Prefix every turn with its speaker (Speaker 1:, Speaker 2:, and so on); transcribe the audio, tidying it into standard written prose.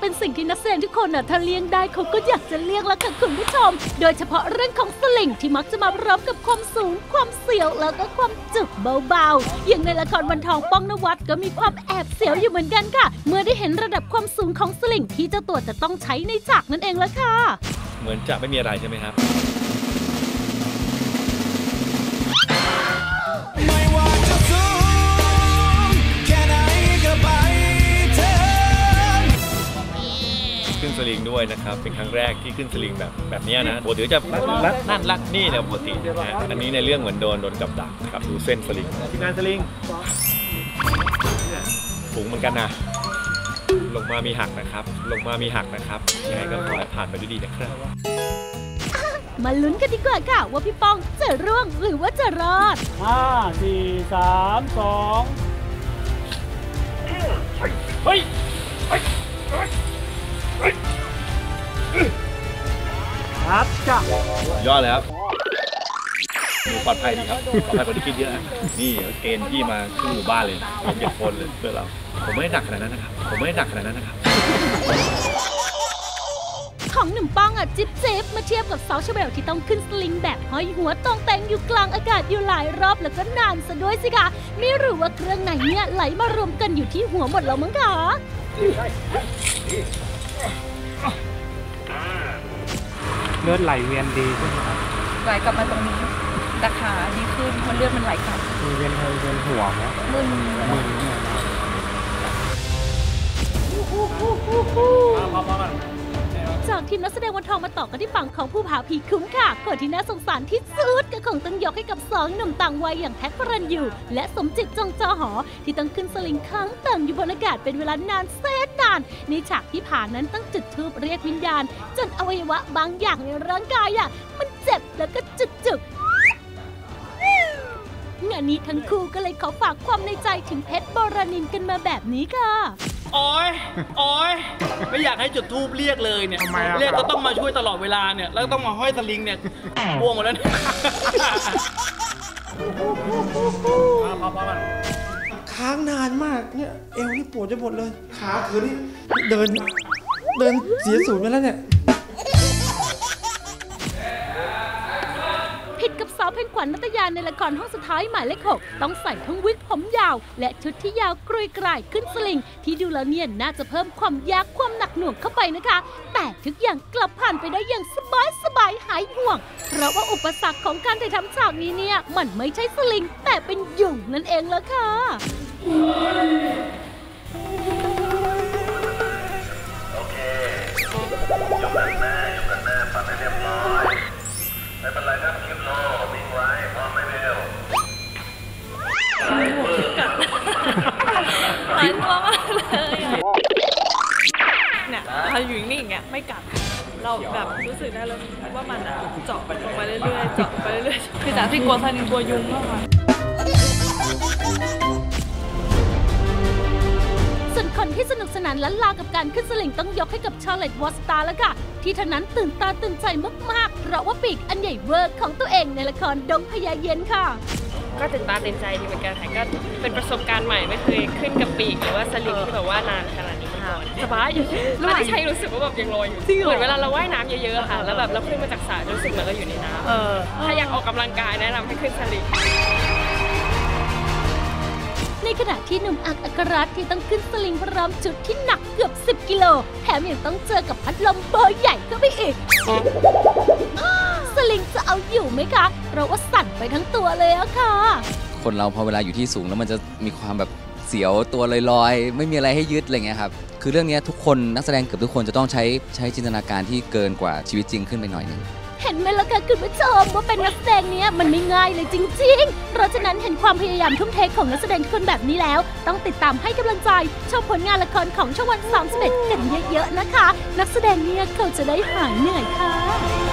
Speaker 1: เป็นสิ่งที่นักแสดงทุกคนถ้าเลี่ยงได้เขาก็อยากจะเลี่ยงแล้วค่ะคุณผู้ชมโดยเฉพาะเรื่องของสลิงที่มักจะมาพร้อมกับความสูงความเสียวแล้วก็ความจุกเบาๆอย่างในละครวันทองป้องนวัดก็มีความแอบเสียวอยู่เหมือนกันค่ะเมื่อได้เห็นระดับความสูงของสลิงที่เจ้าตัวจะต้องใช้ในฉากนั่นเองละค่ะ
Speaker 2: เหมือนจะไม่มีอะไรใช่ไหมครับขึ้นสลิงด้วยนะครับเป็นครั้งแรกที่ขึ้นสลิงแบบนี้นะปกติจะลัดนี่เนี่ยปกตินะอันนี้ในเรื่องเหมือนโดนกับดักนะครับดูเส้นสลิงทีมงานสลิงสูงเหมือนกันนะลงมามีหักนะครับยังไงก็ขอให้ผ่านไปด้วยดีนะครับ
Speaker 1: มาลุ้นกันดีกว่าค่ะว่าพี่ป้องจะร่วงหรือว่าจะรอด
Speaker 3: 5 4 3 2เฮ้ยครับจ้ะ
Speaker 2: ยอดเลยครับปลอดภัยดีครับปลอดภัยกว่าที่คิดเยอะนี่เกณฑ์ที่มาขึ้นหมู่บ้านเลย7 คนเลยเพื่อเราผมไม่ได้หนักขนาดนั้นนะครับ
Speaker 1: ของหนุ่มป้องจิ๊บมาเทียบกับสาวชาเบลที่ต้องขึ้นสลิงแบบห้อยหัวตรงแต่งอยู่กลางอากาศอยู่หลายรอบแล้วก็นานซะด้วยสิคะไม่รู้ว่าเครื่องไหนเนี่ยไหลมารวมกันอยู่ที่หัวหมดแล้วมั้งคะ
Speaker 3: เลือดไหลเวียนดีใช่ไหมครับ
Speaker 4: ไหลกลับมาตรงนี้แต่ขาดีขึ้นเพราะเลือดมันไหลกลับ
Speaker 3: มีเวียนหัวไหมมึน
Speaker 1: จากทีมนักแสดงวันทองมาต่อกันที่ฝั่งของผู้ผาผีคุ้มค่ะก่อนที่น่าสงสารที่สุดก็คงต้องยกให้กับ2 หนุ่มต่างวัยอย่างแท็กพระรันยูและสมจิตจงจอหอที่ต้องขึ้นสลิงค้างเติ่งอยู่บนอากาศเป็นเวลานานแสนนานในฉากที่ผ่านนั้นต้องจุดธูปเรียกวิญญาณจนอวัยวะบางอย่างในร่างกายมันเจ็บแล้วก็จุกงานนี้ทั้งคู่ก็เลยขอฝากความในใจถึงเพชรบรณินกันมาแบบนี้ค่ะ
Speaker 5: โอ๊ยไม่อยากให้จุดธูปเรียกเลยเนี่ยเรียกก็ต้องมาช่วยตลอดเวลาเนี่ยแล้วต้องมาห้อยสลิงเนี่ยบวมหมดแล้ว
Speaker 6: ค้างนานมากเนี่ยเอวนี่ปวดจะหมดเลยขาคือนี่เดินเสียสูญไปแล้วเนี่ย
Speaker 1: ผิดกับสาวเพนขวัญนัตยาในละครห้องสุดท้ายหมายเลข 6ต้องใส่ทั้งวิกผมยาวและชุดที่ยาวกรุยกรายขึ้นสลิงที่ดูแล้วเนี่ยน่าจะเพิ่มความยากความหนักหน่วงเข้าไปนะคะแต่ทุกอย่างกลับผ่านไปได้อย่างสบายหายห่วงเพราะว่าอุปสรรคของการถ่ายทำฉากนี้เนี่ยมันไม่ใช่สลิงแต่เป็นยุงนั่นเองละค่ะ
Speaker 7: โอเคยกกันหน้ปัดให้เรียบร้อยไม่เป็นไรครับคิวโลวิ่งไว้พร้อมไม่เร็ว
Speaker 4: หลายตัวมากเลยเนี่ยพออยู่นิ่งๆไม่กัดเราแบบรู้สึกได้เลยว่ามันเจาะลงไปเรื่อยๆคือจากที่กลัวสลิงกลัวยุงมากกว่า
Speaker 1: ส่วนคนที่สนุกสนานล้านลากับการขึ้นสลิงต้องยกให้กับชาร์เลตวอสตาแล้วค่ะที่เท่านั้นตื่นตาตื่นใจมากๆเพราะว่าปีกอันใหญ่เวอร์ของตัวเองในละครดงพญาเย็นค่ะ
Speaker 4: ก็ตื่นตาตื่นใจดีเหมือนกันค่ะก็เป็นประสบการณ์ใหม่ไม่เคยขึ้นกับปีกหรือว่าสลิงที่แบบว่านานขนาดนี้มาก่อนสบายอยู่แล้วที่ใช้รู้สึกว่าแบบยังลอยอยู่เหมือนเวลาเราว่ายน้ำเยอะๆค่ะแล้วแบบเราขึ้นมาจากสระรู้สึกเหมือนเราอยู่ในน้ำถ้าอยากออกกำลังกายแนะนำให้ขึ้นสลิง
Speaker 1: ในขณะที่หนุ่มอักรัตที่ต้องขึ้นสลิงพร้อมชุดที่หนักเกือบ10 กิโลแถมยังต้องเจอกับพัดลมเบอร์ใหญ่ก็ไปอีกสลิงจะเอาอยู่ไหมคะเพราะว่าสั่นไปทั้งตัวเลยอะค่ะ
Speaker 8: คนเราพอเวลาอยู่ที่สูงแล้วมันจะมีความแบบเสียวตัวลอยๆไม่มีอะไรให้ยึดอะไรเงี้ยครับคือเรื่องนี้ทุกคนนักแสดงเกือบทุกคนจะต้องใช้จินตนาการที่เกินกว่าชีวิตจริงขึ้นไปหน่อยนึง
Speaker 1: เห็นไหมล่ะคะคุณผู้ชมว่าเป็นนักแสดงเนี้ยมันไม่ง่ายเลยจริงๆเพราะฉะนั้นเห็นความพยายามทุ่มเทของนักแสดงคนแบบนี้แล้วต้องติดตามให้กำลังใจชมผลงานละครของช่องวัน31กันเยอะๆนะคะนักแสดงเนี้ยเขาจะได้หายเหนื่อยค่ะ